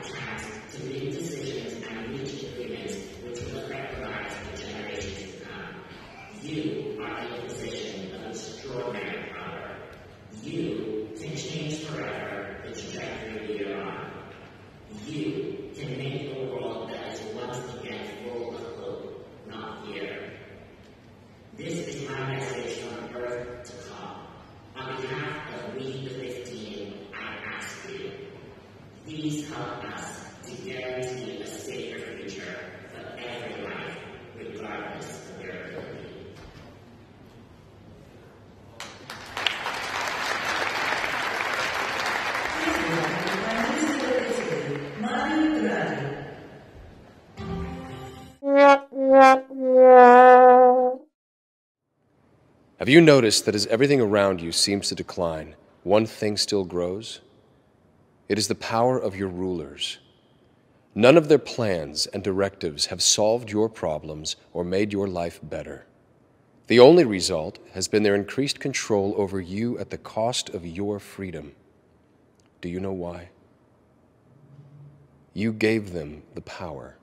task to make decisions and reach agreements which will affect the lives of the generations to come. You are in a position of extraordinary power. You can change forever the trajectory we are on. You can make a world that is once again full of hope, not fear. This is my message from Earth to COP. On behalf of We the 15, I ask you, please help us to guarantee a safer future for every life, regardless of their ability. Have you noticed that as everything around you seems to decline, one thing still grows? It is the power of your rulers. None of their plans and directives have solved your problems or made your life better. The only result has been their increased control over you at the cost of your freedom. Do you know why? You gave them the power.